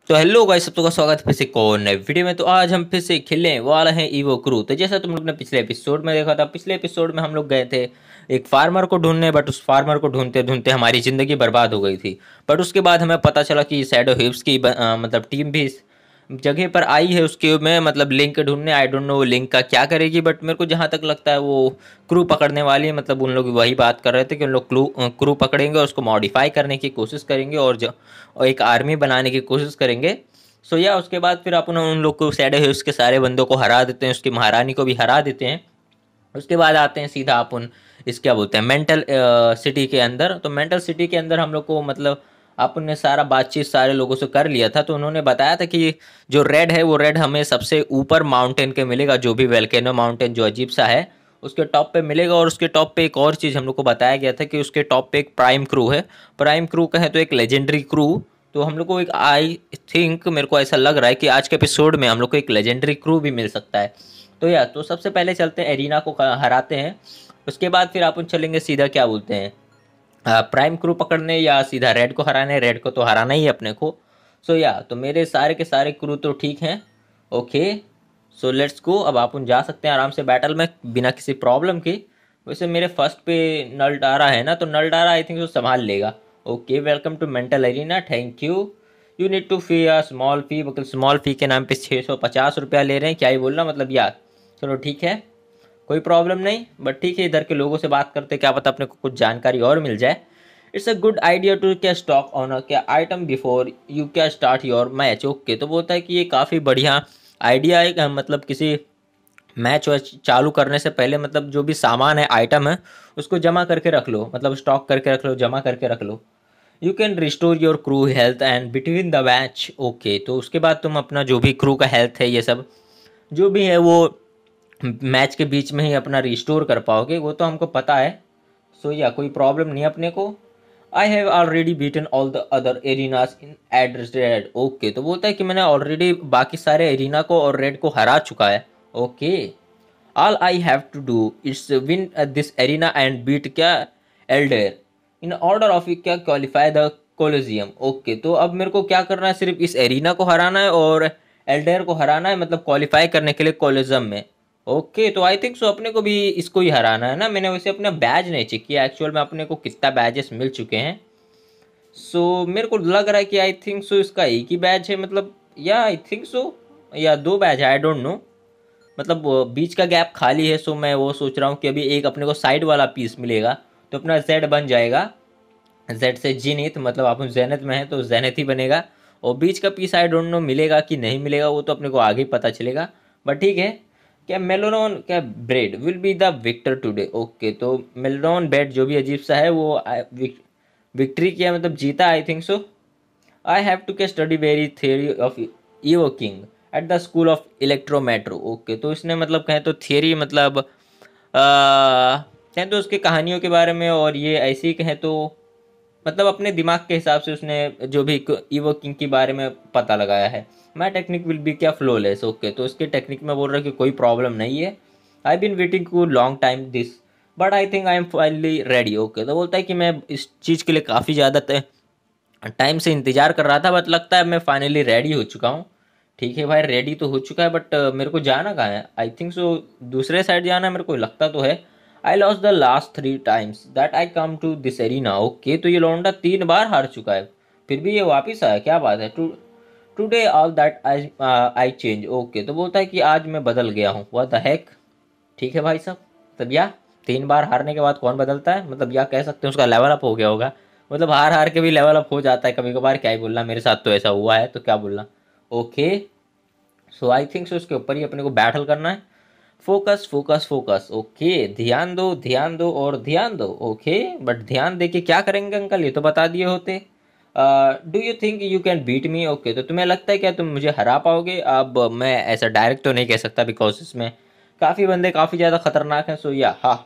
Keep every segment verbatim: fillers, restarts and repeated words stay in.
तो hello guys, सबको का स्वागत है फिर से कौन नए वीडियो में। तो आज हम फिर से खेलने वाले हैं ईवो क्रू। तो जैसा तुम लोग ने पिछले एपिसोड में देखा था, पिछले एपिसोड में हम लोग गए थे एक फार्मर को ढूंढने, बट उस फार्मर को ढूंढते ढूंढते हमारी ज़िंदगी बर्बाद हो गई थी। बट उसके बाद हमें पता चला कि शैडो हिप्स की ब- अ, मतलब टीम भी इस जगह पर आई है। उसके में मतलब लिंक ढूंढने, आई डोंट नो लिंक का क्या करेगी, बट मेरे को जहाँ तक लगता है वो क्रू पकड़ने वाली है। मतलब उन लोग वही बात कर रहे थे कि उन लोग क्रू क्रू पकड़ेंगे और उसको मॉडिफाई करने की कोशिश करेंगे और जो और एक आर्मी बनाने की कोशिश करेंगे। सो या उसके बाद फिर अपन उन लोग को सैडो हिल्स के सारे बंदों को हरा देते हैं, उसकी महारानी को भी हरा देते हैं। उसके बाद आते हैं सीधा अपन इस क्या बोलते हैं मेंटल सिटी के अंदर। तो मेंटल सिटी के अंदर हम लोग को मतलब अपन ने सारा बातचीत सारे लोगों से कर लिया था। तो उन्होंने बताया था कि जो रेड है वो रेड हमें सबसे ऊपर माउंटेन के मिलेगा, जो भी वेल्केनो माउंटेन जो अजीब सा है उसके टॉप पे मिलेगा। और उसके टॉप पे एक और चीज़ हम लोग को बताया गया था कि उसके टॉप पे एक प्राइम क्रू है। प्राइम क्रू कहे तो एक लेजेंडरी क्रू। तो हम लोग को एक आई थिंक मेरे को ऐसा लग रहा है कि आज के एपिसोड में हम लोग को एक लेजेंडरी क्रू भी मिल सकता है। तो या तो सबसे पहले चलते हैं एरिना को हराते हैं। उसके बाद फिर अपन चलेंगे सीधा क्या बोलते हैं प्राइम क्रू पकड़ने, या सीधा रेड को हराने। रेड को तो हराना ही है अपने को। सो या तो मेरे सारे के सारे क्रू तो ठीक हैं। Okay, so let's go. अब अपन जा सकते हैं आराम से बैटल में बिना किसी प्रॉब्लम के। वैसे मेरे फर्स्ट पे नल डारा है ना, तो नल डारा आई थिंक वो संभाल लेगा। Okay, welcome to mental arena, thank you. You need to fee a small fee. मतलब स्मॉल फी के नाम पे छः सौ पचास रुपया ले रहे हैं, क्या ही बोलना मतलब यार। चलो ठीक है, कोई प्रॉब्लम नहीं। बट ठीक है, इधर के लोगों से बात करते, क्या पता अपने को कुछ जानकारी और मिल जाए। It's a good idea to क्या स्टॉक ऑन अ क्या आइटम बिफोर यू क्या स्टार्ट योर मैच। ओके, तो बोलता है कि ये काफ़ी बढ़िया आइडिया है। अ, मतलब किसी मैच वैच चालू करने से पहले मतलब जो भी सामान है, आइटम है, उसको जमा करके रख लो। मतलब स्टॉक करके रख लो, जमा करके रख लो। You can restore your crew health and between the match. Okay, तो उसके बाद तुम अपना जो भी क्रू का हेल्थ है, ये सब जो भी है वो मैच के बीच में ही अपना रिस्टोर कर पाओगे, वो तो हमको पता है। सो या कोई प्रॉब्लम नहीं अपने को। I have already beaten all the other arenas in address red. Okay, तो बोलता है कि मैंने ऑलरेडी बाकी सारे एरिना को और रेड को हरा चुका है। Okay, all I have to do it's win this arena and beat क्या एल्डेर इन ऑर्डर ऑफ क्या क्वालिफाई द कोलोजियम। ओके, तो अब मेरे को क्या करना है, सिर्फ इस एरिना को हराना है और एल्डेर को हराना है, मतलब क्वालिफाई करने के लिए कोलोजियम में। ओके, तो आई थिंक सो अपने को भी इसको ही हराना है ना। मैंने वैसे अपना बैज नहीं चेक किया एक्चुअल में अपने को कितना बैजेस मिल चुके हैं। सो मेरे को लग रहा है कि आई थिंक सो इसका एक ही बैच है, मतलब या आई थिंक सो या दो बैच है, आई डोंट नो। मतलब वो बीच का गैप खाली है। सो मैं वो सोच रहा हूँ कि अभी एक अपने को साइड वाला पीस मिलेगा तो अपना जेड बन जाएगा। जेड से जीनित, मतलब अपन जैनत में है तो जैनत ही बनेगा। और बीच का पीस आई डोंट नो मिलेगा कि नहीं मिलेगा, वो तो अपने को आगे पता चलेगा। बट ठीक है, क्या मेलोनॉन क्या bread will be the victor today. Okay, तो मेलोनॉन ब्रेड जो भी अजीब सा है वो विक्ट्री किया, मतलब जीता I think so. I have to के study very theory of evoking at the school of electrometro. Okay, तो इसने मतलब कहें तो थियरी मतलब आ, कहें तो उसकी कहानियों के बारे में, और ये ऐसे ही कहें तो मतलब अपने दिमाग के हिसाब से उसने जो भी ईवो किंग के बारे में पता लगाया है। माई टेक्निक विल बी क्या फ्लोलेस। ओके, तो उसके टेक्निक में बोल रहा है कि कोई प्रॉब्लम नहीं है। I been waiting too long time this but I think I am finally ready. Okay, तो बोलता है कि मैं इस चीज़ के लिए काफ़ी ज़्यादा टाइम से इंतजार कर रहा था, बट लगता है मैं फाइनली रेडी हो चुका हूँ। ठीक है भाई, रेडी तो हो चुका है, बट मेरे को जाना कहाँ है, आई थिंक सो दूसरे साइड जाना है, मेरे को लगता तो है। I lost the last three times that I come to this arena. Okay, तो ये लौंडा तीन बार हार चुका है, फिर भी ये वापिस आया, क्या बात है। To today all that I I change. Okay, तो बोलता है कि आज मैं बदल गया हूँ, व्हाट द हेक। ठीक है भाई साहब, तब या तीन बार हारने के बाद कौन बदलता है, मतलब या कह सकते हैं उसका लेवल अप हो गया होगा। मतलब हार हार के भी लेवल अप हो जाता है कभी कभार, क्या ही बोलना, मेरे साथ तो ऐसा हुआ है, तो क्या बोलना। ओके, सो आई थिंक सो इसके ऊपर ही अपने को बैटल करना है। Focus focus focus. ओके, ध्यान दो ध्यान दो और ध्यान दो। ओके, बट ध्यान दे के क्या करेंगे अंकल, ये तो बता दिए होते। Do you think you can beat me. Okay, तो तुम्हें लगता है क्या तुम मुझे हरा पाओगे। अब मैं ऐसा डायरेक्ट तो नहीं कह सकता बिकॉज इसमें काफ़ी बंदे काफ़ी ज़्यादा खतरनाक हैं। सो या हाँ,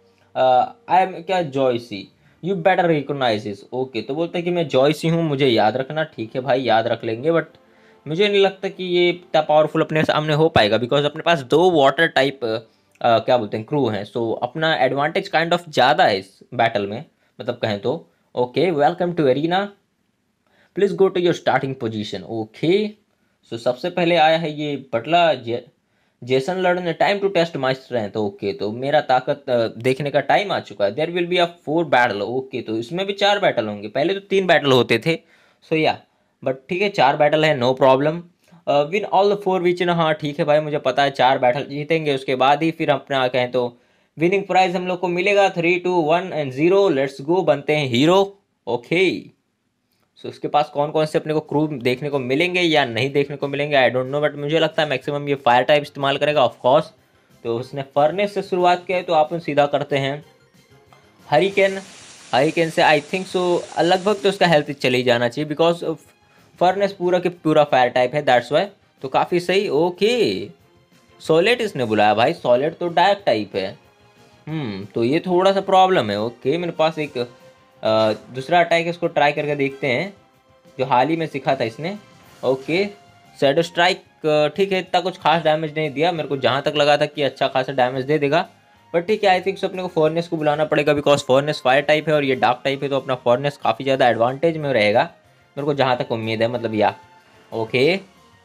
आई एम क्या Joycey, you better recognise is. Okay, तो बोलते हैं कि मैं जॉयसी हूँ, मुझे याद रखना। ठीक है भाई, याद रख लेंगे, बट मुझे नहीं लगता कि ये इतना पावरफुल अपने सामने हो पाएगा बिकॉज अपने पास दो वाटर टाइप क्या बोलते हैं क्रू हैं। सो अपना एडवांटेज काइंड ऑफ ज़्यादा है इस बैटल में, मतलब कहें तो। Okay, welcome to arena, please go to your starting position. Okay, so सबसे पहले आया है ये बटला जे, जेसन लड़ने। Time to test my strength. Okay, तो मेरा ताकत अ, देखने का टाइम आ चुका है। There will be a four battle. Okay, तो इसमें भी चार बैटल होंगे, पहले तो तीन बैटल होते थे। सो या बट ठीक है, चार बैटल है, no problem. Win all the four which in. हाँ ठीक है भाई, मुझे पता है चार बैटल जीतेंगे, उसके बाद ही फिर अपना कहें तो विनिंग प्राइज हम लोग को मिलेगा। Three two one and zero, let's go, बनते हैं हीरो। ओके, सो उसके पास कौन कौन से अपने को क्रू देखने को मिलेंगे या नहीं देखने को मिलेंगे, आई डोंट नो, बट मुझे लगता है मैक्सिमम ये फायर टाइप इस्तेमाल करेगा ऑफ कोर्स। तो उसने फर्नेस से शुरुआत किया है, तो आप सीधा करते हैं हरिकेन। हरिकेन से आई थिंक सो लगभग तो उसका हेल्थ चली जाना चाहिए, बिकॉज फर्नेस पूरा के पूरा फायर टाइप है, दैट्स वाई। तो काफ़ी सही। ओके, सॉलिड इसने बुलाया भाई, सॉलिड तो डार्क टाइप है। हम्म तो ये थोड़ा सा प्रॉब्लम है। ओके, मेरे पास एक अ, दूसरा अटैक है, इसको ट्राई करके देखते हैं, जो हाल ही में सीखा था इसने। Okay, shadow strike. ठीक है, इतना कुछ खास डैमेज नहीं दिया, मेरे को जहाँ तक लगा था कि अच्छा खासा डैमेज दे देगा, बट ठीक है। आई थिंक सो अपने को फॉरनेस को बुलाना पड़ेगा, बिकॉज फॉरनेस फायर टाइप है और ये डार्क टाइप है, तो अपना फॉरनेस काफ़ी ज़्यादा एडवांटेज में रहेगा, मेरे को जहाँ तक उम्मीद है, मतलब या। ओके,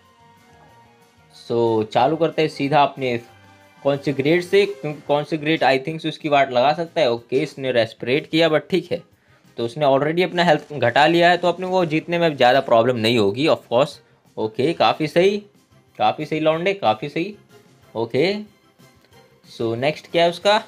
सो चालू करते हैं सीधा अपने कौन से ग्रेड से, क्योंकि कौन से ग्रेड आई थिंक सो उसकी वाट लगा सकता है। ओके, इसने रेस्पिरेट किया, बट ठीक है, तो उसने ऑलरेडी अपना हेल्थ घटा लिया है, तो अपने को जीतने में ज़्यादा प्रॉब्लम नहीं होगी ऑफ कोर्स। ओके, काफ़ी सही, काफ़ी सही लौंडे, काफ़ी सही। ओके, सो नेक्स्ट क्या है उसका,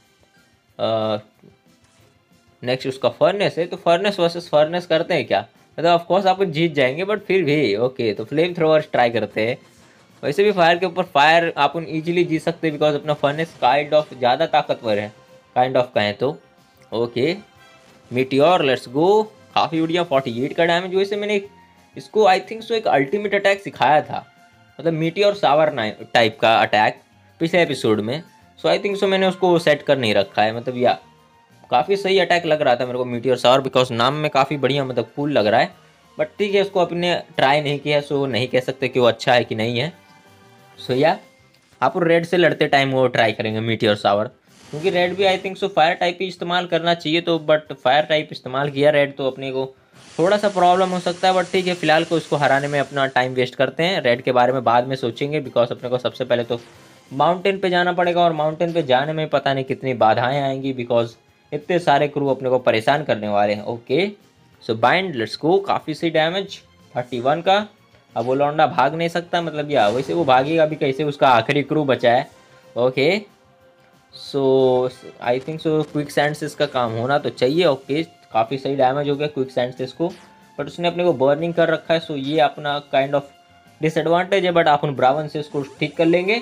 नेक्स्ट उसका फर्नेस है, तो फर्नेस वर्सेस फर्नेस करते हैं क्या, मतलब ऑफ कोर्स आप जीत जाएंगे, बट फिर भी ओके, तो फ्लेम थ्रोअर ट्राई करते हैं। वैसे भी फायर के ऊपर फायर आप इजीली जीत सकते हैं, बिकॉज अपना फर्नेस काइंड ऑफ ज़्यादा ताकतवर है, काइंड ऑफ कहें तो। ओके, मीटियोर, लेट्स गो, काफ़ी बढ़िया, फोर्टी एट का डैमेज। वैसे मैंने इसको आई थिंक सो एक अल्टीमेट अटैक सिखाया था, मतलब मीटियोर सावर टाइप का अटैक पिछले एपिसोड में। सो आई थिंक सो मैंने उसको सेट कर नहीं रखा है, मतलब या काफ़ी सही अटैक लग रहा था मेरे को मीटियोर सावर, बिकॉज नाम में काफ़ी बढ़िया मतलब कूल लग रहा है, बट ठीक है, उसको अपने ट्राई नहीं किया, सो नहीं कह सकते कि वो अच्छा है कि नहीं है। सो या आप रेड से लड़ते टाइम वो ट्राई करेंगे मीटियोर सावर, क्योंकि रेड भी I think so fire type ही इस्तेमाल करना चाहिए, तो बट फायर टाइप इस्तेमाल किया रेड, तो अपने को थोड़ा सा प्रॉब्लम हो सकता है, बट ठीक है, फिलहाल को इसको हराने में अपना टाइम वेस्ट करते हैं। रेड के बारे में बाद में सोचेंगे, बिकॉज अपने को सबसे पहले तो माउंटेन पे जाना पड़ेगा, और माउंटेन पे जाने में पता नहीं कितनी बाधाएं आएंगी, बिकॉज इतने सारे क्रू अपने को परेशान करने वाले हैं। Okay, so bind, let's go, काफ़ी सही डैमेज थर्टी वन का। अब वो लौंडा भाग नहीं सकता, मतलब या वैसे वो भागेगा भी कैसे, उसका आखिरी क्रू बचा है। Okay, so I think so quick sand से इसका काम होना तो चाहिए। ओके, काफ़ी सही डैमेज हो गया क्विक सैंड से इसको, बट उसने अपने को बर्निंग कर रखा है, सो ये अपना काइंड ऑफ डिसएडवांटेज है, बट अपन ब्रावन से इसको ठीक कर लेंगे,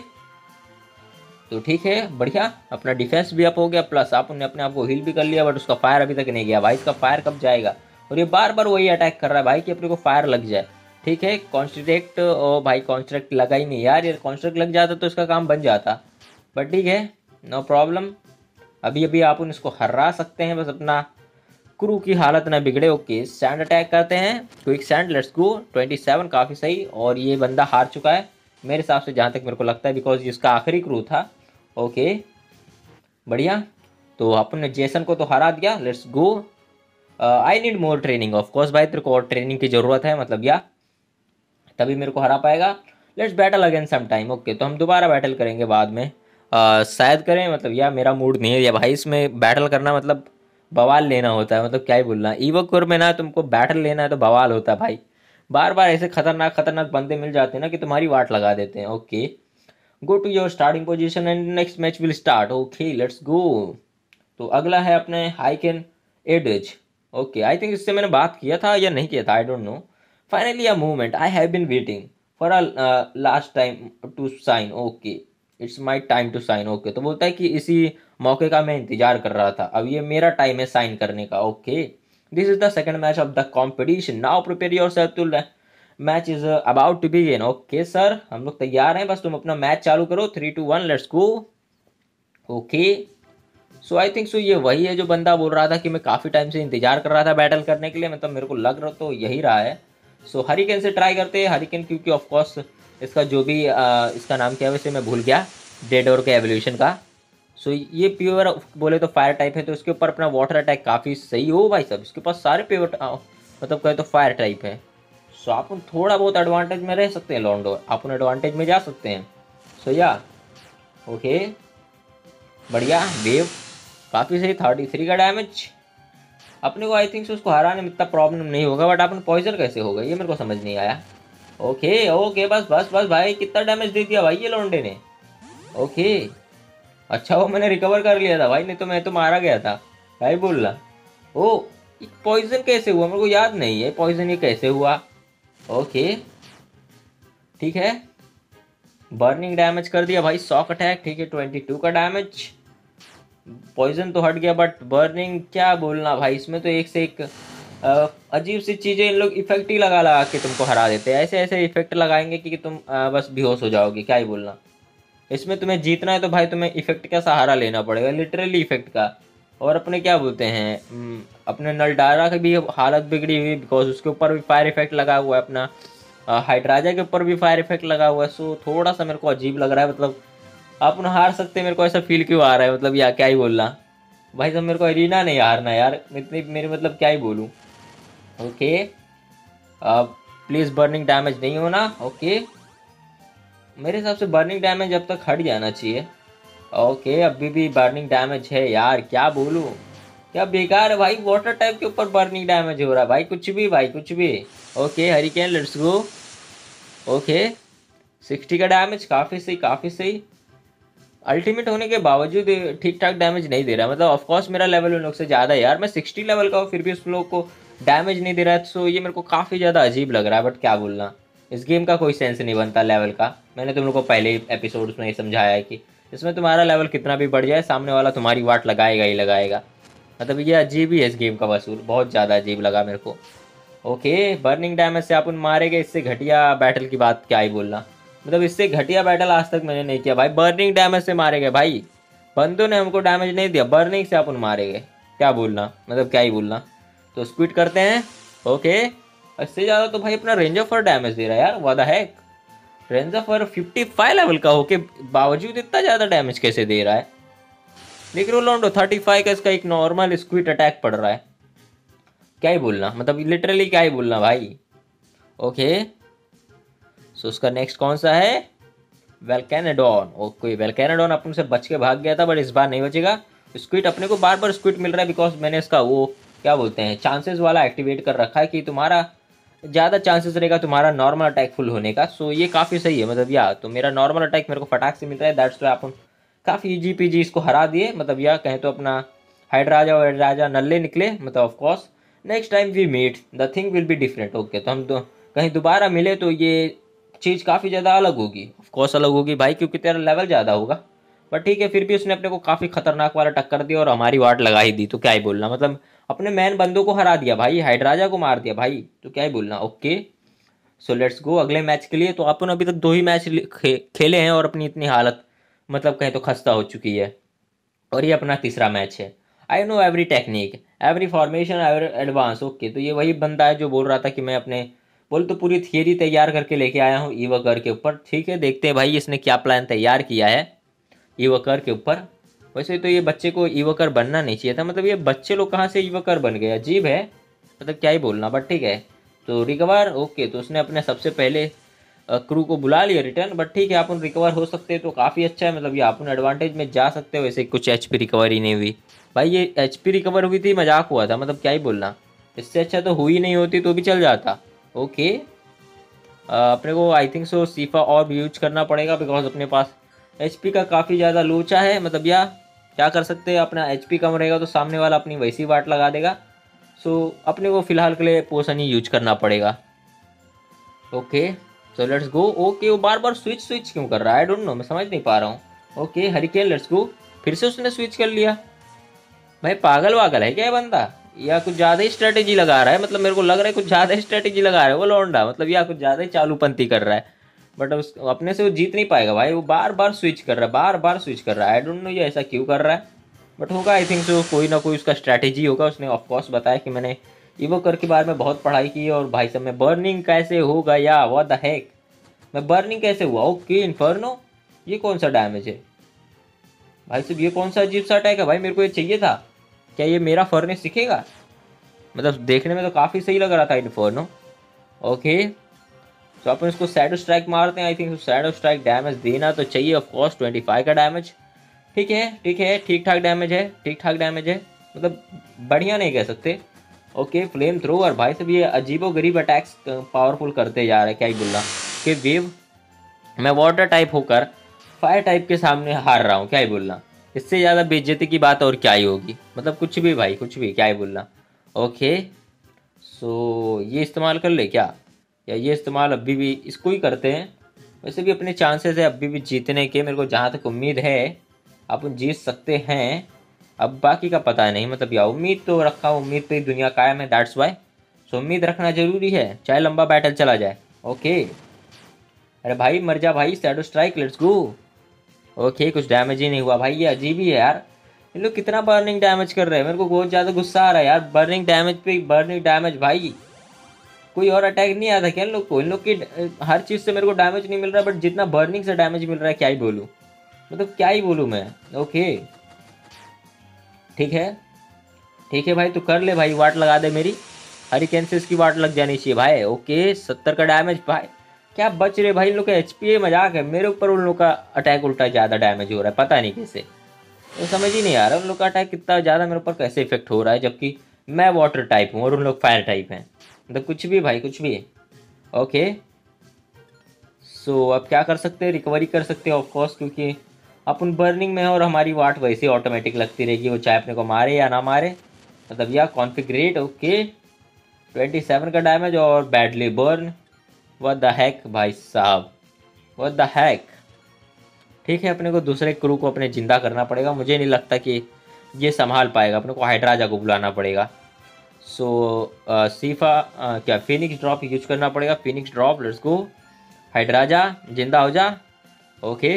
तो ठीक है, बढ़िया। अपना डिफेंस भी अप हो गया, प्लस आप उन्हें अपने आप को हील भी कर लिया, बट उसका फायर अभी तक नहीं गया भाई, इसका फायर कब जाएगा, और ये बार बार वही अटैक कर रहा है भाई कि अपने को फायर लग जाए। ठीक है, कॉन्स्ट्रक्ट, ओ भाई कॉन्स्ट्रक्ट लगा ही नहीं यार, ये कॉन्स्ट्रक्ट लग जाता तो इसका काम बन जाता, बट ठीक है, नो प्रॉब्लम। अभी अभी आप इसको हरा सकते हैं, बस अपना क्रू की हालत ना बिगड़े। ओके, सैंड अटैक करते हैं, quick sand, let's go, twenty seven, काफ़ी सही, और ये बंदा हार चुका है मेरे हिसाब से, जहाँ तक मेरे को लगता है, बिकॉज इसका आखिरी क्रू था। ओके, बढ़िया, तो अपन ने जेसन को तो हरा दिया, let's go. I need more training, of course भाई, तेरे को और ट्रेनिंग की ज़रूरत है, मतलब या तभी मेरे को हरा पाएगा। Let's battle again some time. Okay, तो हम दोबारा बैटल करेंगे बाद में, uh, शायद करें, मतलब या मेरा मूड नहीं है या भाई, इसमें बैटल करना मतलब बवाल लेना होता है, मतलब क्या ही बोलना, ईवोक्योर में ना तुमको बैटल लेना है तो बवाल होता है भाई, बार बार ऐसे खतरनाक खतरनाक बंदे मिल जाते हैं ना कि तुम्हारी वाट लगा देते हैं। Okay, go to your starting position and next match will start. Okay, let's go. तो अगला है अपने हाइकेन एडज। ओके, आई थिंक इससे मैंने बात किया था या नहीं किया था, I don't know. Finally a movement, I have been waiting for a last time to shine. Okay, it's my time to shine. Okay, तो बोलता है कि इसी मौके का मैं इंतजार कर रहा था, अब ये मेरा टाइम है साइन करने का। Okay, this is the second match of the competition, now prepare yourself to match is about to begin. Okay sir, हम लोग तैयार हैं, बस तुम अपना मैच चालू करो, three two one, let's go. Okay, so I think so ये वही है जो बंदा बोल रहा था कि मैं काफ़ी टाइम से इंतजार कर रहा था बैटल करने के लिए, मतलब मेरे को लग रहा तो यही रहा है। सो so, हरिकेन से ट्राई करते हैं, हरिकेन, क्योंकि ऑफ कोर्स इसका जो भी आ, इसका नाम क्या है वैसे मैं भूल गया, डेडोर के एवोल्यूशन का। सो so, ये प्योर बोले तो फायर टाइप है, तो इसके ऊपर अपना वाटर अटैक काफ़ी सही हो भाई साहब, इसके पास सारे प्योर मतलब कहे तो फायर टाइप है। सो अपन थोड़ा बहुत एडवांटेज में रह सकते हैं लॉन्डो, अपन एडवांटेज में जा सकते हैं। सो या ओके बढ़िया वेव काफ़ी सही, थर्टी थ्री का डैमेज। अपने को आई थिंक उसको हराने में इतना प्रॉब्लम नहीं होगा, बट अपन पॉइजन कैसे होगा ये मेरे को समझ नहीं आया। ओके ओके बस बस बस भाई, कितना डैमेज दे दिया भाई ये लौंडे ने। ओके अच्छा वो मैंने रिकवर कर लिया था भाई, नहीं तो मैं तो मारा गया था भाई बोल रहा। ओ पॉइजन कैसे हुआ मेरे को याद नहीं है, पॉइजन ये कैसे हुआ। ओके ठीक है बर्निंग डैमेज कर दिया भाई, शॉक अटैक ठीक है, ट्वेंटी टू का डैमेज। पॉइजन तो हट गया बट बर्निंग क्या बोलना भाई, इसमें तो एक से एक अजीब सी चीज़ें इन लोग इफेक्ट ही लगा लगा के तुमको हरा देते हैं। ऐसे ऐसे इफेक्ट लगाएंगे कि तुम आ, बस बेहोश हो जाओगे, क्या ही बोलना। इसमें तुम्हें जीतना है तो भाई तुम्हें इफेक्ट का सहारा लेना पड़ेगा, लिटरली इफेक्ट का। और अपने क्या बोलते हैं अपने नलडारा की भी हालत बिगड़ी हुई, बिकॉज उसके ऊपर भी फायर इफेक्ट लगा हुआ है, अपना हाइड्राजा के ऊपर भी फायर इफेक्ट लगा हुआ है। सो थोड़ा सा मेरे को अजीब लग रहा है, मतलब आप उन्हें हार सकते हैं, मेरे को ऐसा फील क्यों आ रहा है, मतलब यार क्या ही बोलना भाई सब, मेरे को एरिना नहीं हारना यार, इतनी मेरे मतलब क्या ही बोलूँ। ओके अब प्लीज़ बर्निंग डैमेज नहीं होना। ओके मेरे हिसाब से बर्निंग डैमेज अब तक हट जाना चाहिए। ओके अभी भी बर्निंग डैमेज है यार, क्या बोलूँ क्या बेकार है भाई, वाटर टाइप के ऊपर बर्निंग डैमेज हो रहा है भाई, कुछ भी भाई कुछ भी। Okay hurricane let's go. Okay sixty का डैमेज काफ़ी सही काफ़ी सही, अल्टीमेट होने के बावजूद ठीक ठाक डैमेज नहीं दे रहा, मतलब ऑफकोर्स मेरा लेवल उन लोग से ज़्यादा है यार, मैं सिक्सटी लेवल का हूँ फिर भी उस लोग को डैमेज नहीं दे रहा है। सो ये मेरे को काफ़ी ज़्यादा अजीब लग रहा है, बट क्या बोलना इस गेम का कोई सेंस नहीं बनता लेवल का। मैंने तुम लोग को पहले ही एपिसोड्स में ये समझाया है कि इसमें तुम्हारा लेवल कितना भी बढ़ जाए सामने वाला तुम्हारी वाट लगाएगा ही लगाएगा, मतलब ये अजीब ही है इस गेम का वसूल, बहुत ज़्यादा अजीब लगा मेरे को। ओके बर्निंग डैमेज से अपन मारे गए, इससे घटिया बैटल की बात क्या ही बोलना, मतलब इससे घटिया बैटल आज तक मैंने नहीं किया भाई, बर्निंग डैमेज से मारे गए भाई, बंदों ने हमको डैमेज नहीं दिया, बर्निंग से अपन मारे गए, क्या बोलना मतलब क्या ही बोलना। तो स्पीड करते हैं। ओके इससे ज़्यादा तो भाई अपना रेंज ऑफ फर डैमेज दे रहा है यार, what the heck, range of fur fifty five level का होके बावजूद इतना ज़्यादा डैमेज कैसे दे रहा है। देख रहे हो लॉन्डो थर्टी फाइव का इसका एक नॉर्मल स्क्विड अटैक पड़ रहा है, क्या ही बोलना मतलब लिटरली क्या ही बोलना भाई। ओके सो उसका नेक्स्ट कौन सा है, वेल्केनाडॉन। ओके वेल्केनाडॉन अपन से बच के भाग गया था बट इस बार नहीं बचेगा। स्क्विड अपने को बार बार स्क्विड मिल रहा है बिकॉज मैंने इसका वो क्या बोलते हैं चांसेस वाला एक्टिवेट कर रखा है कि तुम्हारा ज़्यादा चांसेस रहेगा तुम्हारा नॉर्मल अटैक फुल होने का। सो ये काफ़ी सही है, मतलब या तो मेरा नॉर्मल अटैक मेरे को फटाक से मिल रहा है, दैट्स वाई अपन काफ़ी ईजी पीजी इसको हरा दिए, मतलब या कहें तो अपना हाइड्राजा और राजा नल्ले निकले, मतलब of course next time we meet the thing will be different. Okay तो हम तो कहीं दोबारा मिले तो ये चीज़ काफ़ी ज़्यादा अलग होगी, ऑफकोर्स अलग होगी भाई क्योंकि तेरा लेवल ज़्यादा होगा, बट ठीक है फिर भी उसने अपने को काफ़ी खतरनाक वाला टक्कर दिया और हमारी वाट लगा ही दी, तो क्या ही बोलना, मतलब अपने मैन बंदों को हरा दिया भाई, हाइड्राजा को मार दिया भाई, तो क्या ही बोलना। ओके सो लेट्स गो अगले मैच के लिए। तो अपन अभी तक दो ही मैच खे, खेले हैं और अपनी इतनी हालत मतलब कहें तो खस्ता हो चुकी है, और ये अपना तीसरा मैच है। I know every technique every formation every advance. Okay तो ये वही बंदा है जो बोल रहा था कि मैं अपने बोल तो पूरी थियरी तैयार करके लेके आया हूँ ईवोकर के ऊपर। ठीक है देखते हैं भाई इसने क्या प्लान तैयार किया है ईवोकर के ऊपर। वैसे तो ये बच्चे को ईवोकर बनना नहीं चाहिए था, मतलब ये बच्चे लोग कहाँ से ईवोकर बन गए, अजीब है, मतलब क्या ही बोलना, बट ठीक है। तो रिकवर ओके तो उसने अपने सबसे पहले क्रू को बुला लिया रिटर्न, बट ठीक है अपन रिकवर हो सकते हैं तो काफ़ी अच्छा है, मतलब ये अपन एडवांटेज में जा सकते हो। वैसे कुछ एच पी रिकवरी नहीं हुई भाई, ये एच पी रिकवर हुई थी मजाक हुआ था, मतलब क्या ही बोलना, इससे अच्छा तो हुई नहीं होती तो भी चल जाता। ओके अपने को आई थिंक सो सीफा और भी यूज करना पड़ेगा बिकॉज अपने पास एच पी का काफ़ी ज़्यादा लोचा है, मतलब या क्या कर सकते हैं अपना एच पी कम रहेगा तो सामने वाला अपनी वैसी वाट लगा देगा। सो अपने को फिलहाल के लिए पोशन ही यूज करना पड़ेगा। Okay so let's go. Okay वो बार बार स्विच स्विच क्यों कर रहा है, आई डोंट नो, मैं समझ नहीं पा रहा हूँ। ओके हरिकेन लेट्स गो, फिर से उसने स्विच कर लिया, भाई पागल वागल है क्या ये बंदा, या कुछ ज़्यादा ही स्ट्रेटेजी लगा रहा है, मतलब मेरे को लग रहा है कुछ ज़्यादा ही स्ट्रेटेजी लगा रहा है वो लौंडा, मतलब या कुछ ज़्यादा ही चालूपंथी कर रहा है, बट उस अपने से वो जीत नहीं पाएगा भाई, वो बार बार स्विच कर रहा है बार बार स्विच कर रहा है, आई डोंट नो ये ऐसा क्यों कर रहा है, बट होगा आई थिंक सो कोई ना कोई उसका स्ट्रैटेजी होगा। उसने ऑफकोर्स बताया कि मैंने इवोकर के बारे में बहुत पढ़ाई की है और भाई साहब मैं बर्निंग कैसे होगा या व्हाट द हेक, मैं बर्निंग कैसे हुआ। ओके इन्फर्नो ये कौन सा डैमेज है भाई साहब, ये कौन सा अजीब सा अटैक है भाई, मेरे को ये चाहिए था, क्या ये मेरा फर्नेस सीखेगा। मतलब देखने में तो काफ़ी सही लग रहा था इन्फर्नो। ओके, तो अपन इसको शैडो स्ट्राइक मारते हैं। I think shadow strike damage देना तो चाहिए ऑफ कोर्स, ट्वेंटी फाइव का डैमेज। ठीक है ठीक है, ठीक ठाक डैमेज है, ठीक ठाक डैमेज है, मतलब बढ़िया नहीं कह सकते। ओके, फ्लेम थ्रोवर भाई साहब ये अजीबो गरीब अटैक्स पावरफुल करते जा रहे हैं, क्या ही बोलना कि वेव मैं वाटर टाइप होकर फायर टाइप के सामने हार रहा हूँ, क्या ही बोलना। इससे ज़्यादा बेइज्जती की बात और क्या ही होगी, मतलब कुछ भी भाई, कुछ भी, क्या ही बोलना। ओके, सो ये इस्तेमाल कर ले क्या, या ये इस्तेमाल अभी भी इसको ही करते हैं। वैसे भी अपने चांसेस है अभी भी जीतने के, मेरे को जहाँ तक उम्मीद है अपन जीत सकते हैं। अब बाकी का पता नहीं, मतलब या उम्मीद तो रखा, उम्मीद पे ही दुनिया कायम है, दैट्स वाई। सो उम्मीद रखना जरूरी है, चाहे लंबा बैटल चला जाए। ओके, अरे भाई मर जा भाई, shadow strike, let's go. Okay, कुछ डैमेज ही नहीं हुआ भाई, ये अजीब ही है यार। इन लोग कितना बर्निंग डैमेज कर रहे हैं, मेरे को बहुत ज़्यादा गुस्सा आ रहा है यार। बर्निंग डैमेज पे बर्निंग डैमेज भाई, कोई और अटैक नहीं आता क्या इन लोग को? इन लोग की हर चीज़ से मेरे को डैमेज नहीं मिल रहा, बट जितना बर्निंग से डैमेज मिल रहा है, क्या ही बोलूँ, मतलब क्या ही बोलूँ मैं। ओके, ठीक है ठीक है भाई, तू कर ले भाई, वाट लगा दे मेरी, हरिकेन से इसकी वाट लग जानी चाहिए भाई। ओके, सत्तर का डैमेज भाई, क्या बच रहे भाई इन लोग का एच पी, मजाक है, मेरे ऊपर उन लोग का अटैक उल्टा ज़्यादा डैमेज हो रहा है, पता नहीं कैसे, तो समझ ही नहीं आ रहा उन लोग का अटैक कितना ज़्यादा मेरे ऊपर कैसे इफेक्ट हो रहा है, जबकि मैं वाटर टाइप हूँ और उन लोग फायर टाइप हैं, मतलब कुछ भी भाई, कुछ भी। ओके, सो अब क्या कर सकते हैं, रिकवरी कर सकते हैं ऑफकोर्स, क्योंकि अपन बर्निंग में है और हमारी वाट वैसे ऑटोमेटिक लगती रहेगी, वो चाहे अपने को मारे या ना मारे, मतलब या कॉन्फिग्रेट। ओके, ट्वेंटी सेवन का डैमेज और badly burn, what the heck भाई साहब, व्हाट द हैक। ठीक है, अपने को दूसरे क्रू को अपने जिंदा करना पड़ेगा, मुझे नहीं लगता कि ये संभाल पाएगा, अपने को हाइड्राजा को बुलाना पड़ेगा। सो so, सीफा uh, क्या फिनिक्स ड्रॉप यूज करना पड़ेगा, phoenix drop, let's go. Hydraja जिंदा हो जा। ओके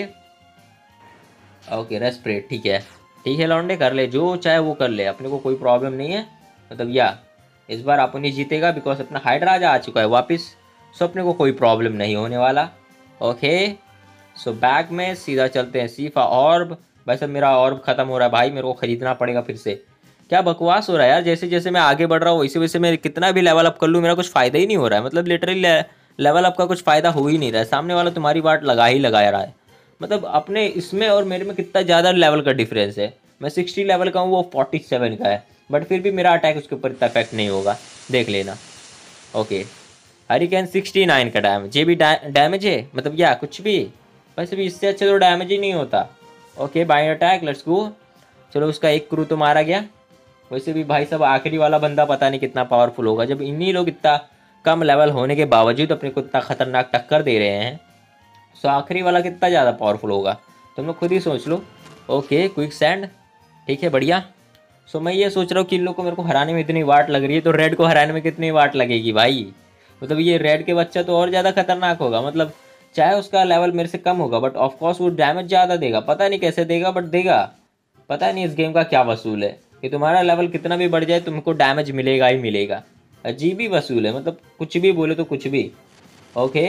ओके, रेस्पिरेट, ठीक है ठीक है लौंडे, कर ले जो चाहे वो कर ले, अपने को कोई प्रॉब्लम नहीं है, मतलब या इस बार अपन ही जीतेगा बिकॉज अपना हाइड्राजा आ चुका है वापस, सो अपने को कोई प्रॉब्लम नहीं होने वाला। ओके, सो बैग में सीधा चलते हैं, सीफा ऑर्ब। वैसे मेरा ऑर्ब खत्म हो रहा है भाई, मेरे को खरीदना पड़ेगा फिर से। क्या बकवास हो रहा है यार, जैसे जैसे मैं आगे बढ़ रहा हूँ वैसे वैसे मैं कितना भी लेवल अप कर लूँ, मेरा कुछ फ़ायदा ही नहीं हो रहा है, मतलब लिटरली लेवल अप का कुछ फ़ायदा हो ही नहीं रहा है, सामने वाला तुम्हारी बात लगा ही लगा रहा है, मतलब अपने इसमें और मेरे में कितना ज़्यादा लेवल का डिफरेंस है। मैं सिक्सटी लेवल का हूँ, वो फोर्टी सेवन का है, बट फिर भी मेरा अटैक उसके ऊपर इतना इफेक्ट नहीं होगा, देख लेना। ओके, हरिकेन सिक्सटी नाइन का डैमेज, ये भी डैमेज है, मतलब या कुछ भी, वैसे भी इससे अच्छे तो डैमेज ही नहीं होता। Okay, bye attack, let's go. चलो उसका एक क्रू तो मारा गया। वैसे भी भाई साहब आखिरी वाला बंदा पता नहीं कितना पावरफुल होगा, जब इन्हीं लोग इतना कम लेवल होने के बावजूद अपने को इतना खतरनाक टक्कर दे रहे हैं, सो आखिरी वाला कितना ज़्यादा पावरफुल होगा, तुम लोग खुद ही सोच लो। ओके, क्विक सैंड, ठीक है बढ़िया। सो मैं ये सोच रहा हूँ कि इन लोग को मेरे को हराने में इतनी वाट लग रही है, तो रेड को हराने में कितनी वाट लगेगी भाई, मतलब ये रेड के बच्चा तो और ज़्यादा खतरनाक होगा, मतलब चाहे उसका लेवल मेरे से कम होगा, बट ऑफकोर्स वो डैमेज ज़्यादा देगा, पता नहीं कैसे देगा बट देगा। पता नहीं इस गेम का क्या वसूल है कि तुम्हारा लेवल कितना भी बढ़ जाए तुमको डैमेज मिलेगा ही मिलेगा, अजीब ही वसूल है, मतलब कुछ भी बोले तो कुछ भी। ओके,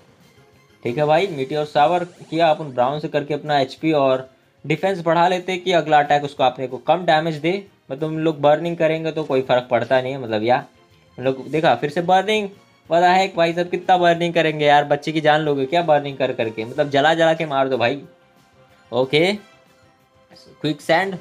ठीक है भाई, मीटियोर सावर किया अपन ब्राउन से करके अपना एचपी और डिफेंस बढ़ा लेते कि अगला अटैक उसको अपने को कम डैमेज दे, मतलब हम लोग बर्निंग करेंगे तो कोई फर्क पड़ता नहीं है, मतलब या हम लोग देखा फिर से बर्निंग, पता है भाई साहब कितना बर्निंग करेंगे यार, बच्चे की जान लोगे क्या बर्निंग कर करके, मतलब जला जला के मार दो भाई। Okay, quick sand,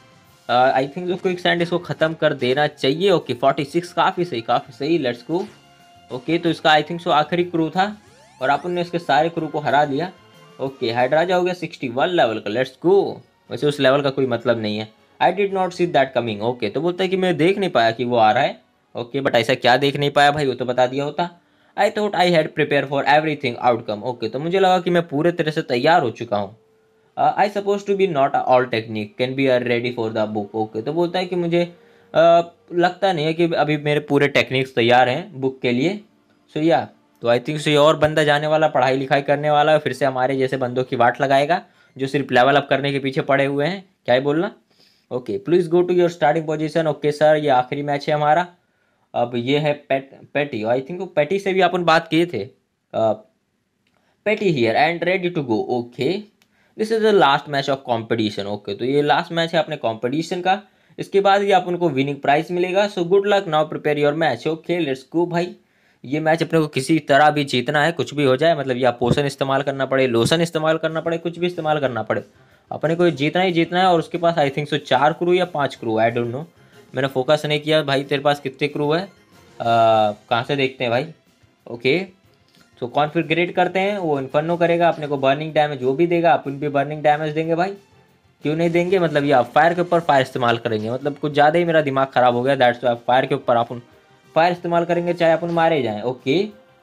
I think जो क्विक सैंड इसको ख़त्म कर देना चाहिए। ओके, फोर्टी सिक्स, काफ़ी सही काफ़ी सही, लेट्स गो। ओके, तो इसका आई थिंक सो आखिरी क्रू था और अपन ने इसके सारे क्रू को हरा दिया। ओके, हाइड्राजा हो गया सिक्सटी वन लेवल का, लेट्स गो। वैसे उस लेवल का कोई मतलब नहीं है, I did not see that coming. Okay, तो बोलता है कि मैं देख नहीं पाया कि वो आ रहा है। ओके, बट ऐसा क्या देख नहीं पाया भाई, वो तो बता दिया होता। I thought I had prepare for everything outcome. Okay, तो मुझे लगा कि मैं पूरे तरह से तैयार हो चुका हूँ। I suppose to be not all technique can be are ready for the book. Okay, तो बोलता है कि मुझे uh, लगता नहीं है कि अभी मेरे पूरे टेक्निक्स तैयार हैं बुक के लिए। सो या तो आई थिंक सो ये और बंदा जाने वाला, पढ़ाई लिखाई करने वाला है, फिर से हमारे जैसे बंदों की वाट लगाएगा जो सिर्फ लेवल अप करने के पीछे पड़े हुए हैं, क्या ही बोलना। Okay, please go to your starting position. Okay sir, ये आखिरी मैच है हमारा। अब ये है पेट पेटी, आई थिंक पेटी से भी अपन बात किए थे। पेटी here and ready to go. Okay, this is the last match of competition. Okay, तो ये लास्ट मैच है अपने कॉम्पिटिशन का, इसके बाद ही आप उनको विनिंग प्राइस मिलेगा। So good luck, now prepare your match. Okay let's go भाई। ये मैच अपने को किसी तरह भी जीतना है, कुछ भी हो जाए, मतलब या पोशन इस्तेमाल करना पड़े, लोशन इस्तेमाल करना पड़े, कुछ भी इस्तेमाल करना पड़े, अपने को जीतना ही जीतना है। और उसके पास आई थिंक सो चार क्रू या पाँच क्रू, आई डोंट नो, मैंने फोकस नहीं किया। भाई तेरे पास कितने क्रू है, कहाँ से देखते हैं भाई। ओके तो कॉन्फिगरेट करते हैं, वो इन्फर्नो करेगा अपने को बर्निंग डैमेज, वो भी देगा, अपन भी बर्निंग डैमेज देंगे भाई, क्यों नहीं देंगे। मतलब ये आप फायर के ऊपर फायर इस्तेमाल करेंगे, मतलब कुछ ज़्यादा ही मेरा दिमाग ख़राब हो गया, दैट्स आप फायर के ऊपर अपन फायर इस्तेमाल करेंगे चाहे अपन मारे जाएँ। ओके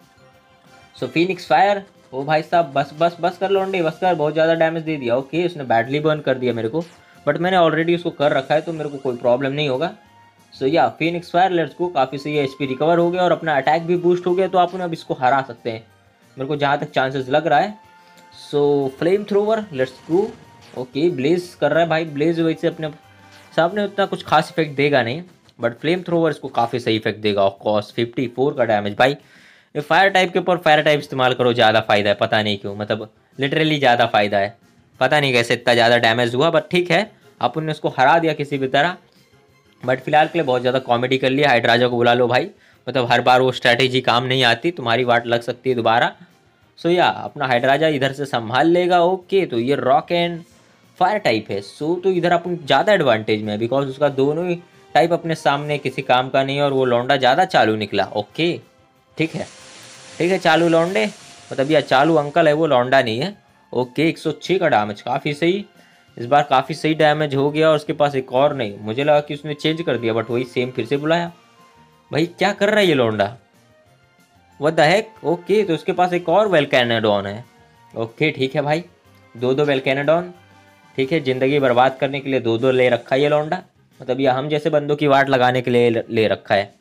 सो फिनिक्स फायर, ओ भाई साहब बस बस बस कर लौंडे, बस कर, बहुत ज़्यादा डैमेज दे दिया। ओके उसने बैडली बर्न कर दिया मेरे को, बट मैंने ऑलरेडी उसको कर रखा है तो मेरे को कोई प्रॉब्लम नहीं होगा। सो या फिनिक्स फायर लेट्स गो, काफ़ी सही है, एचपी रिकवर हो गया और अपना अटैक भी बूस्ट हो गया, तो आप अब इसको हरा सकते हैं मेरे को जहाँ तक चांसेस लग रहा है। So flame thrower let's go. Okay blaze कर रहा है भाई, ब्लेज वैसे अपने सामने उतना कुछ खास इफेक्ट देगा नहीं, बट फ्लेम थ्रोवर इसको काफ़ी सही इफेक्ट देगा। ऑफ कोर्स फिफ्टी फोर का डैमेज भाई, ये फायर टाइप के ऊपर फायर टाइप इस्तेमाल करो, ज़्यादा फायदा है, पता नहीं क्यों, मतलब लिटरली ज़्यादा फायदा है, पता नहीं कैसे इतना ज़्यादा डैमेज हुआ, बट ठीक है अपन ने उसको हरा दिया किसी भी तरह। बट फिलहाल के लिए बहुत ज़्यादा कॉमेडी कर लिया, हाइड्राजा को बुला लो भाई, मतलब हर बार वो स्ट्रैटेजी काम नहीं आती, तुम्हारी वाट लग सकती है दोबारा। सो या अपना हाइड्राजा इधर से संभाल लेगा। ओके तो ये रॉक एंड फायर टाइप है, सो तो इधर अपन ज़्यादा एडवांटेज में है, बिकॉज उसका दोनों ही टाइप अपने सामने किसी काम का नहीं है, और वो लौंडा ज़्यादा चालू निकला। ओके ठीक है ठीक है, चालू लौंडे, मतलब यह चालू अंकल है, वो लौंडा नहीं है। ओके एक सौ छः का डैमेज, काफ़ी सही, इस बार काफ़ी सही डैमेज हो गया। और उसके पास एक और नहीं, मुझे लगा कि उसने चेंज कर दिया, बट वही सेम फिर से बुलाया। भाई क्या कर रहा है ये लौंडा, व्हाट द हेक। ओके तो उसके पास एक और वेलकैनाडॉन है। ओके ठीक है भाई, दो दो वेलकैनाडॉन, ठीक है, ज़िंदगी बर्बाद करने के लिए दो दो ले रखा है ये लौंडा, मतलब ये हम जैसे बंदों की वाट लगाने के लिए ले रखा है।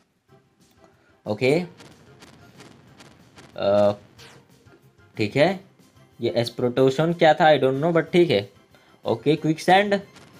ओके ठीक है, ये एस्प्रोटोशन क्या था आई डोंट नो, बट ठीक है। Okay quick sand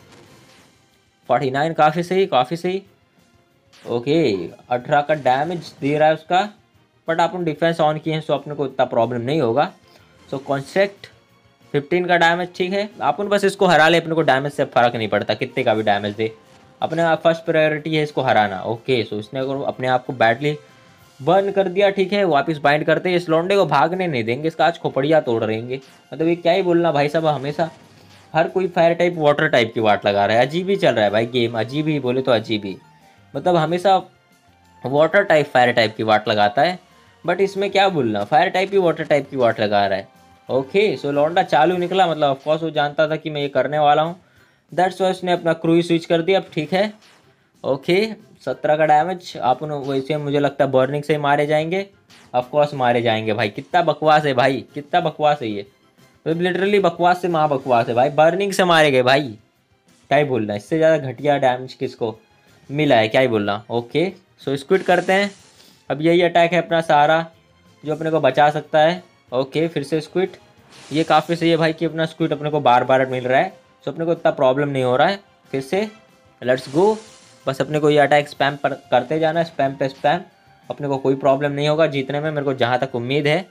forty nine, काफ़ी सही काफ़ी सही। ओके अठारह का डैमेज दे रहा है उसका, बट अपन डिफेंस ऑन किए हैं सो अपने को इतना प्रॉब्लम नहीं होगा। सो कॉन्सेक्ट फिफ्टीन का डैमेज, ठीक है, अपन बस इसको हरा ले, अपने को डैमेज से फ़र्क नहीं पड़ता कितने का भी डैमेज दे, अपने फर्स्ट प्रायोरिटी है इसको हराना। ओके सो इसने अपने आप को बैडली बर्न कर दिया, ठीक है, वापस बाइंड करते हैं, इस लौंडे को भागने नहीं देंगे, इसका आज खोपड़िया तोड़ रहेंगे। मतलब ये क्या ही बोलना भाई साहब, हमेशा हर कोई फायर टाइप वाटर टाइप की वाट लगा रहा है, अजीब ही चल रहा है भाई गेम, अजीब ही बोले तो अजीब ही, मतलब हमेशा वाटर टाइप फायर टाइप की वाट लगाता है, बट इसमें क्या बोलना, फायर टाइप ही वाटर टाइप की वाट लगा रहा है। ओके सो लौंडा चालू निकला, मतलब ऑफकोर्स वो जानता था कि मैं ये करने वाला हूँ, दैट्स वाई उसने अपना क्रू स्विच कर दिया। अब ठीक है ओके सत्रह का डैमेज, आप वैसे मुझे लगता है बर्निंग से ही मारे जाएंगे, ऑफकोर्स मारे जाएंगे भाई, कितना बकवास है भाई, कितना बकवास है ये, तो लिटरली बकवास से माँ बकवास है भाई, बर्निंग से मारे गए भाई, क्या ही बोलना, इससे ज़्यादा घटिया डैमेज किसको मिला है, क्या ही बोलना। ओके सो स्क्विड करते हैं, अब यही अटैक है अपना सारा जो अपने को बचा सकता है। ओके फिर से स्क्विड, ये काफ़ी सही है भाई कि अपना स्क्विड अपने को बार बार मिल रहा है, सो अपने को इतना प्रॉब्लम नहीं हो रहा है। फिर से लेट्स गो, बस अपने को ये अटैक स्पैम पर करते जाना है, स्पैम पे स्पैम, अपने को कोई प्रॉब्लम नहीं होगा जीतने में, मेरे को जहाँ तक उम्मीद है।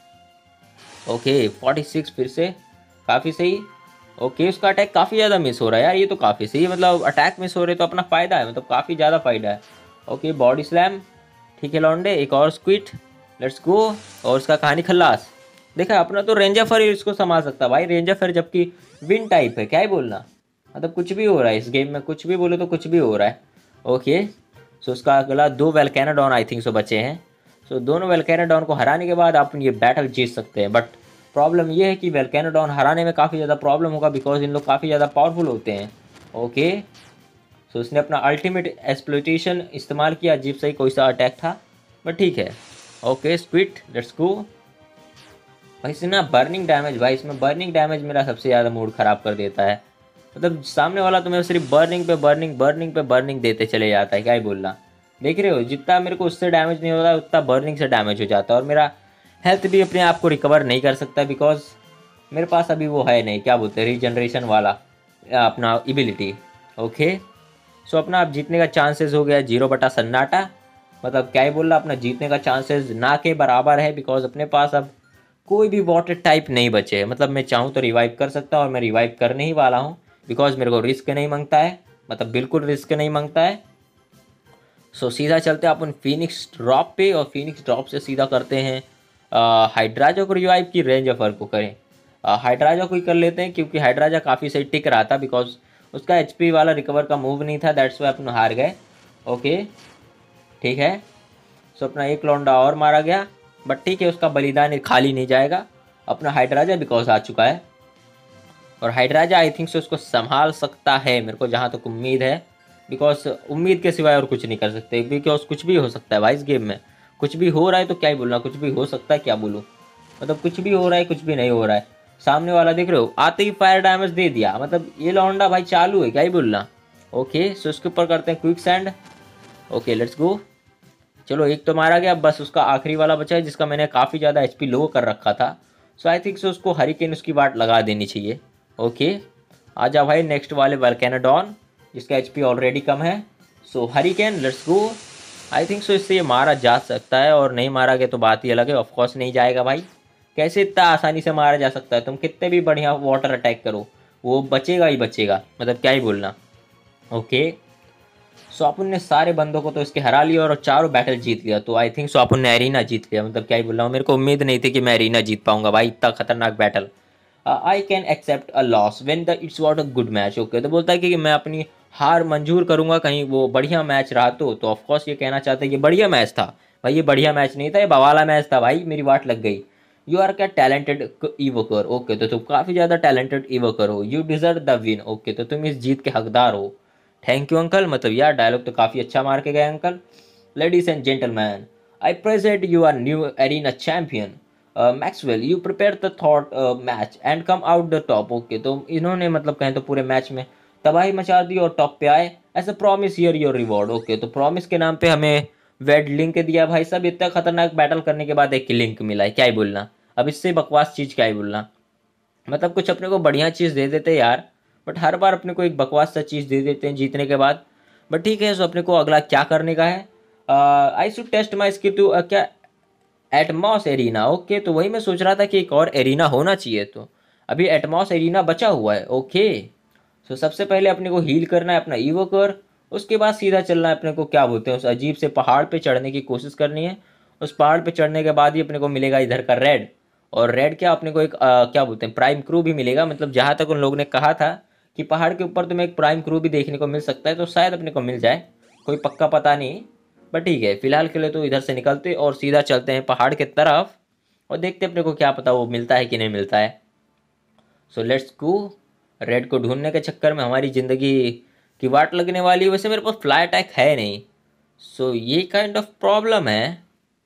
ओके फोर्टी सिक्स फिर से, काफ़ी सही। ओके उसका अटैक काफ़ी ज़्यादा मिस हो रहा है यार, ये तो काफ़ी सही, मतलब अटैक मिस हो रहे तो अपना फ़ायदा है, मतलब काफ़ी ज़्यादा फ़ायदा है। ओके बॉडी स्लैम, ठीक है लॉन्डे, एक और स्क्विट, लेट्स गो, और उसका कहानी खल्लास। देखा अपना तो रेंजर फर इसको संभाल सकता है भाई, रेंजर फर जबकि विन टाइप है, क्या ही बोलना, मतलब कुछ भी हो रहा है इस गेम में, कुछ भी बोले तो कुछ भी हो रहा है। ओके सो उसका अगला दो वेलकैनाडॉन आई थिंक सो बचे हैं, सो दोनों वेलकैनाडॉन को हराने के बाद आप ये बैटल जीत सकते हैं, बट प्रॉब्लम ये है कि वेलकैनाडॉन हराने में काफ़ी ज़्यादा प्रॉब्लम होगा, बिकॉज इन लोग काफ़ी ज़्यादा पावरफुल होते हैं। ओके सो उसने अपना अल्टीमेट एक्सप्लॉइटेशन इस्तेमाल किया, अजीब सही कोई सा अटैक था, बट ठीक है। ओके स्क्विट लेट्स गो, भाई इसमें ना बर्निंग डैमेज, भाई इसमें बर्निंग डैमेज मेरा सबसे ज़्यादा मूड ख़राब कर देता है, मतलब सामने वाला तो मेरे सिर्फ बर्निंग पे बर्निंग बर्निंग पे बर्निंग देते चले जाता है, क्या ही बोलना, देख रहे हो जितना मेरे को उससे डैमेज नहीं होता उतना बर्निंग से डैमेज हो जाता है, और मेरा हेल्थ भी अपने आप को रिकवर नहीं कर सकता, बिकॉज मेरे पास अभी वो है नहीं, क्या बोलते हैं, रीजनरेशन वाला अपना एबिलिटी। ओके सो अपना अब जीतने का चांसेस हो गया जीरो बटा सन्नाटा, मतलब क्या ही बोल रहा, अपना जीतने का चांसेस ना के बराबर है, बिकॉज अपने पास अब कोई भी वाटर टाइप नहीं बचे है, मतलब मैं चाहूँ तो रिवाइव कर सकता हूँ, और मैं रिवाइव करने ही वाला हूँ, बिकॉज मेरे को रिस्क नहीं मांगता है। मतलब बिल्कुल रिस्क नहीं मांगता है। सो सीधा चलते हैं अपन फिनिक्स ड्रॉप पे और फिनिक्स ड्रॉप से सीधा करते हैं हाइड्राजा को रिवाइव की रेंज ऑफर को करें। हाइड्राजा को ही कर लेते हैं क्योंकि हाइड्राजा काफ़ी सही टिक रहा था बिकॉज उसका एचपी वाला रिकवर का मूव नहीं था, दैट्स वाई अपन हार गए। ओके ठीक है, सो अपना एक लौंडा और मारा गया, बट ठीक है उसका बलिदान खाली नहीं जाएगा। अपना हाइड्राजा बिकॉज आ चुका है और हाइड्राजा आई थिंक से उसको संभाल सकता है, मेरे को जहाँ तक उम्मीद है, बिकॉज उम्मीद के सिवाय और कुछ नहीं कर सकते, बिकॉज कुछ भी हो सकता है भाई इस गेम में। कुछ भी हो रहा है तो क्या ही बोलना, कुछ भी हो सकता है क्या बोलूँ, मतलब कुछ भी हो रहा है कुछ भी नहीं हो रहा है। सामने वाला देख रहे हो आते ही फायर डैमेज दे दिया, मतलब ये लौंडा भाई चालू है, क्या ही बोलना। ओके सो उसके ऊपर करते हैं quick sand. Okay let's go. चलो एक तो मारा गया, बस उसका आखिरी वाला बचा है जिसका मैंने काफ़ी ज़्यादा एचपी लो कर रखा था। सो आई थिंक सो उसको हरिकेन उसकी वाट लगा देनी चाहिए। ओके आ जा भाई नेक्स्ट वाले वल्केनोडॉन जिसका एचपी ऑलरेडी कम है। So hurricane let's go. I think so इससे ये मारा जा सकता है और नहीं मारा गया तो बात ही अलग है। ऑफकोर्स नहीं जाएगा भाई, कैसे इतना आसानी से मारा जा सकता है, तुम कितने भी बढ़िया वाटर अटैक करो वो बचेगा ही बचेगा, मतलब क्या ही बोलना। ओके सो अपन ने सारे बंदों को तो इसके हरा लिया और चारों बैटल जीत लिया, तो आई थिंक सो अपन ने एरिना जीत लिया, मतलब क्या ही बोल रहा हूँ, मेरे को उम्मीद नहीं थी कि मैं एरिना जीत पाऊंगा भाई, इतना खतरनाक बैटल। I can accept a loss when the it's what a good match. Okay तो बोलता है कि मैं अपनी हार मंजूर करूंगा कहीं वो बढ़िया मैच रहा तो तो ऑफकोर्स ये कहना चाहते हैं कि बढ़िया मैच था भाई, ये बढ़िया मैच नहीं था, ये बवाला मैच था भाई, मेरी वाट लग गई। यू आर क्या टैलेंटेड इवोकर। ओके तो तुम काफ़ी ज़्यादा टैलेंटेड इवोकर हो। You deserve the win. Okay तो तुम इस जीत के हकदार हो। थैंक यू अंकल, मतलब यार डायलॉग तो काफ़ी अच्छा मार के गए uncle. Ladies and gentleman I present you are new arena champion Maxwell, you prepare the thought match and come out the top. Okay तो इन्होंने मतलब कहें तो पूरे मैच में तबाही मचा दी और टॉप पे आए। As a promise here your reward. Okay तो प्रॉमिस के नाम पे हमें वेड लिंक दिया भाई साहब, इतना खतरनाक बैटल करने के बाद एक लिंक मिला है, क्या ही बोलना, अब इससे बकवास चीज़ क्या ही बोलना, मतलब कुछ अपने को बढ़िया चीज़ दे देते यार, बट हर बार अपने को एक बकवास सा चीज़ दे देते हैं जीतने के बाद। बट ठीक है, सो अपने को अगला क्या करने का है, I should test my skill to क्या एटमॉस एरिना। ओके तो वही मैं सोच रहा था कि एक और एरिना होना चाहिए, तो अभी एटमॉस एरिना बचा हुआ है। ओके सो सबसे पहले अपने को हील करना है अपना इवोकर, उसके बाद सीधा चलना है अपने को क्या बोलते हैं उस अजीब से पहाड़ पे चढ़ने की कोशिश करनी है। उस पहाड़ पे चढ़ने के बाद ही अपने को मिलेगा इधर का रेड, और रेड क्या अपने को एक आ, क्या बोलते हैं प्राइम क्रू भी मिलेगा, मतलब जहाँ तक उन लोगों ने कहा था कि पहाड़ के ऊपर तुम्हें एक प्राइम क्रू भी देखने को मिल सकता है, तो शायद अपने को मिल जाए, कोई पक्का पता नहीं, बट ठीक है फिलहाल के लिए तो इधर से निकलते और सीधा चलते हैं पहाड़ के तरफ और देखते अपने को क्या पता वो मिलता है कि नहीं मिलता है। सो लेट्स गो। रेड को ढूंढने के चक्कर में हमारी ज़िंदगी की वाट लगने वाली है। वैसे मेरे पास फ्लाई अटैक है नहीं, सो so, ये काइंड ऑफ प्रॉब्लम है।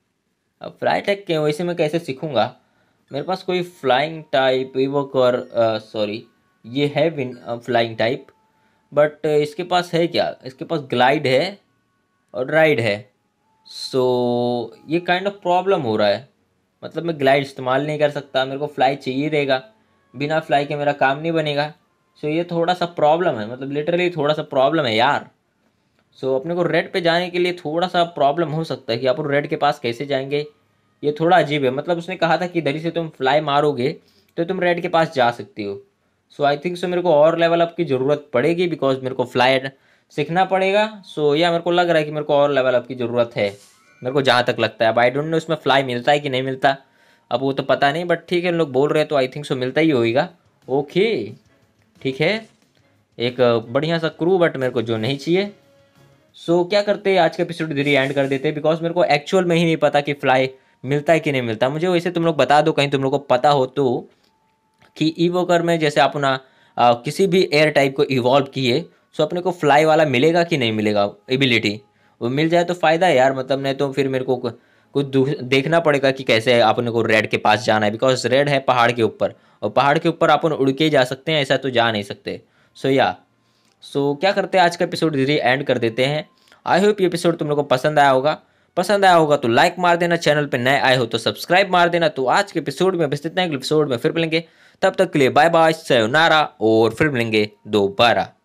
अब फ्लाई अटैक के वैसे मैं कैसे सीखूंगा, मेरे पास कोई फ्लाइंग टाइप इवोकर सॉरी ये है विन फ्लाइंग टाइप, बट इसके पास है क्या, इसके पास ग्लाइड है और राइड है। सो so, ये काइंड ऑफ प्रॉब्लम हो रहा है, मतलब मैं ग्लाइड इस्तेमाल नहीं कर सकता, मेरे को फ्लाई चाहिए रहेगा, बिना फ्लाई के मेरा काम नहीं बनेगा। सो so, ये थोड़ा सा प्रॉब्लम है, मतलब लिटरली थोड़ा सा प्रॉब्लम है यार। सो so, अपने को रेड पे जाने के लिए थोड़ा सा प्रॉब्लम हो सकता है कि आप रेड के पास कैसे जाएंगे, ये थोड़ा अजीब है। मतलब उसने कहा था कि इधर ही से तुम फ्लाई मारोगे तो तुम रेड के पास जा सकती हो। सो आई थिंक सो मेरे को और लेवल अप की ज़रूरत पड़ेगी बिकॉज मेरे को फ्लाई सीखना पड़ेगा। सो so, या मेरे को लग रहा है कि मेरे को और लेवल अप की ज़रूरत है, मेरे को जहाँ तक लगता है। अब आई डोंट नो इसमें फ्लाई मिलता है कि नहीं मिलता, अब वो तो पता नहीं, बट ठीक है लोग बोल रहे हैं तो आई थिंक सो मिलता ही होगा। ओके ठीक है, एक बढ़िया सा क्रू बट मेरे को जो नहीं चाहिए। सो so, क्या करते हैं आज का एपिसोड इधर ही एंड कर देते हैं बिकॉज मेरे को एक्चुअल में ही नहीं पता कि फ्लाई मिलता है कि नहीं मिलता। मुझे वैसे तुम लोग बता दो कहीं तुम लोग को पता हो तो कि इवोकर में जैसे अपना आ, किसी भी एयर टाइप को इवॉल्व किए सो अपने को फ्लाई वाला मिलेगा कि नहीं मिलेगा एबिलिटी, वो मिल जाए तो फ़ायदा है यार, मतलब नहीं तो फिर मेरे को कुछ देखना पड़ेगा कि कैसे अपने को रेड के पास जाना है, बिकॉज रेड है पहाड़ के ऊपर और पहाड़ के ऊपर अपन उड़ के जा सकते हैं, ऐसा तो जा नहीं सकते। सो या सो क्या करते हैं आज का एपिसोड इधर एंड कर देते हैं। आई होप ये एपिसोड तुम लोग को पसंद आया होगा, पसंद आया होगा तो लाइक मार देना, चैनल पे नए आए हो तो सब्सक्राइब मार देना। तो आज के एपिसोड में बस इतना, एपिसोड में फिर मिलेंगे, तब तक के लिए बाय बाय, सयोनारा और फिर मिलेंगे दोबारा।